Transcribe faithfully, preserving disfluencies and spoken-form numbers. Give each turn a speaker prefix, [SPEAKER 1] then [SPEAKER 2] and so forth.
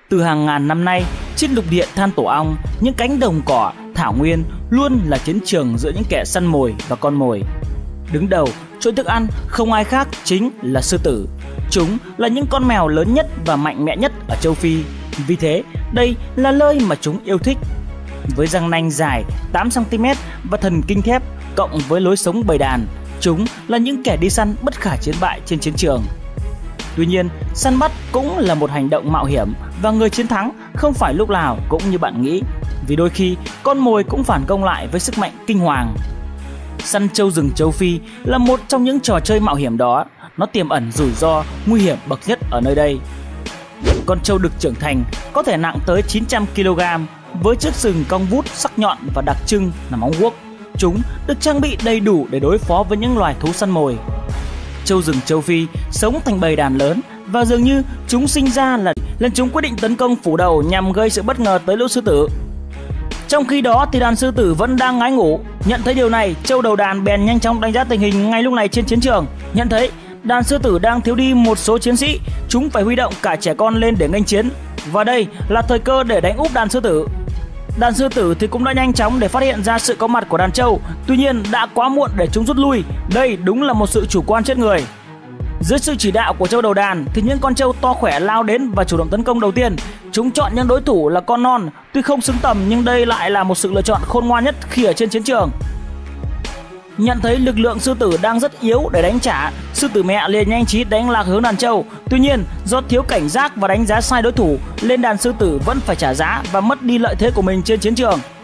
[SPEAKER 1] Từ hàng ngàn năm nay, trên lục địa than tổ ong, những cánh đồng cỏ, thảo nguyên luôn là chiến trường giữa những kẻ săn mồi và con mồi. Đứng đầu chuỗi thức ăn không ai khác chính là sư tử. Chúng là những con mèo lớn nhất và mạnh mẽ nhất ở châu Phi. Vì thế, đây là nơi mà chúng yêu thích. Với răng nanh dài tám xăng ti mét và thần kinh thép cộng với lối sống bầy đàn, chúng là những kẻ đi săn bất khả chiến bại trên chiến trường. Tuy nhiên, săn bắt cũng là một hành động mạo hiểm và người chiến thắng không phải lúc nào cũng như bạn nghĩ. Vì đôi khi, con mồi cũng phản công lại với sức mạnh kinh hoàng. Săn trâu rừng châu Phi là một trong những trò chơi mạo hiểm đó. Nó tiềm ẩn rủi ro, nguy hiểm bậc nhất ở nơi đây. Con trâu đực trưởng thành có thể nặng tới chín trăm ki lô gam với chiếc sừng cong vút sắc nhọn và đặc trưng là móng guốc. Chúng được trang bị đầy đủ để đối phó với những loài thú săn mồi. Trâu rừng châu Phi sống thành bầy đàn lớn và dường như chúng sinh ra là lần chúng quyết định tấn công phủ đầu nhằm gây sự bất ngờ tới lũ sư tử. Trong khi đó thì đàn sư tử vẫn đang ngái ngủ. Nhận thấy điều này, trâu đầu đàn bèn nhanh chóng đánh giá tình hình ngay lúc này trên chiến trường. Nhận thấy đàn sư tử đang thiếu đi một số chiến sĩ, chúng phải huy động cả trẻ con lên để nghênh chiến. Và đây là thời cơ để đánh úp đàn sư tử. Đàn sư tử thì cũng đã nhanh chóng để phát hiện ra sự có mặt của đàn trâu. Tuy nhiên đã quá muộn để chúng rút lui. Đây đúng là một sự chủ quan chết người. Dưới sự chỉ đạo của trâu đầu đàn thì những con trâu to khỏe lao đến và chủ động tấn công đầu tiên. Chúng chọn những đối thủ là con non. Tuy không xứng tầm nhưng đây lại là một sự lựa chọn khôn ngoan nhất khi ở trên chiến trường. Nhận thấy lực lượng sư tử đang rất yếu để đánh trả, sư tử mẹ liền nhanh trí đánh lạc hướng đàn trâu. Tuy nhiên do thiếu cảnh giác và đánh giá sai đối thủ, nên đàn sư tử vẫn phải trả giá và mất đi lợi thế của mình trên chiến trường.